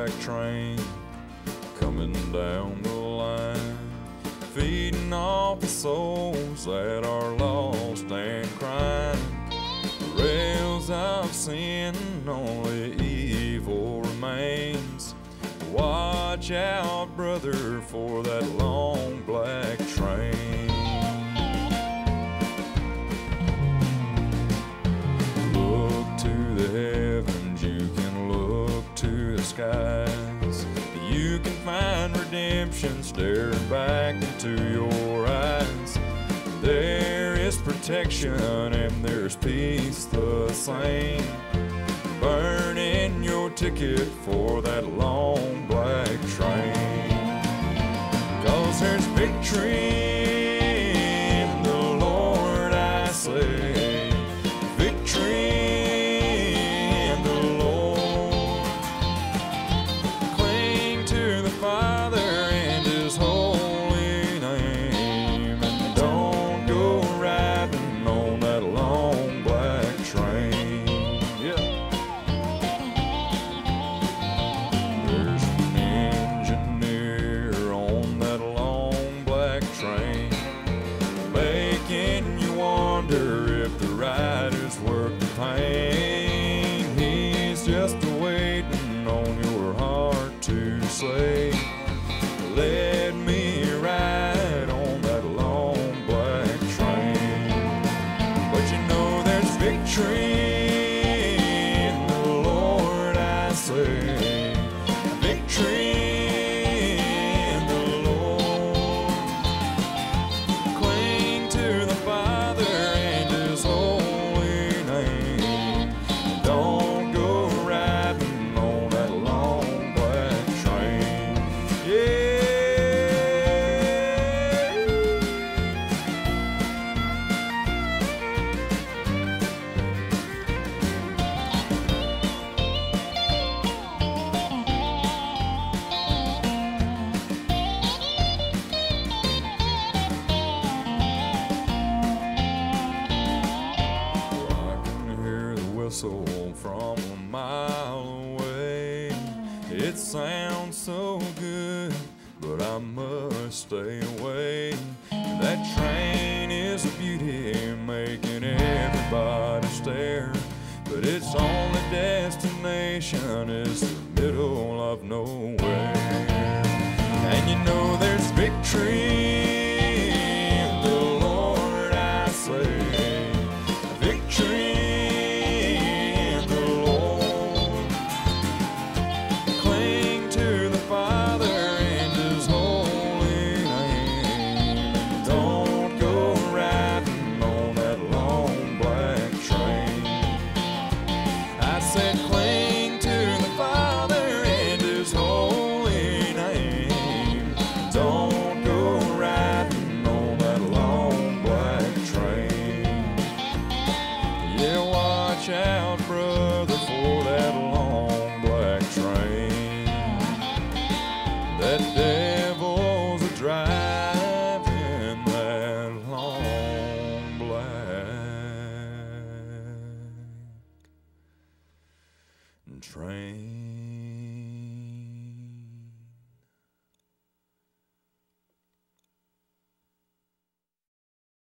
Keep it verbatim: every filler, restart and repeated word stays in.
train coming down the line, feeding off the souls that are lost and crying. Rails of sin, only evil remains. Watch out, brother, for that long black train. Look to the heavens, you can look to the skies. You can find redemption staring back into your eyes. There is protection and there's peace the same. Burning your ticket for that long black train. 'Cause there's victory in the Lord, I say. Victory in the Lord. Cling to the Father and His holy name, and don't go riding on that long black train. Yeah. There's an engineer on that long black train, making you wonder if the ride is worth the pain. He's just waiting on your heart to say, let me ride on that long black train. But you know there's victory in the Lord, I say. Victory in the Lord. Cling to the Father and His holy name. Don't go riding on that long black train. Yeah. I can hear the whistle from a mile away. It sounds so good, but I must stay away. That train is a beauty, making everybody stare. But its only destination is the middle of nowhere. And you know there's victory